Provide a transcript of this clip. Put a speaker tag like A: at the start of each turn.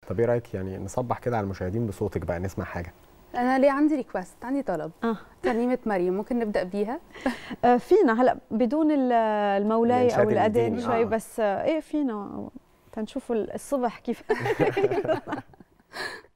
A: طب ايه رايك يعني نصبح كده على المشاهدين بصوتك بقى، نسمع حاجه؟
B: انا ليه عندي ريكوست، عندي طلب. ترنيمه مريم ممكن نبدا بيها؟
C: فينا هلا بدون المولاي او الاذان شوي بس ايه فينا تنشوفوا الصبح كيف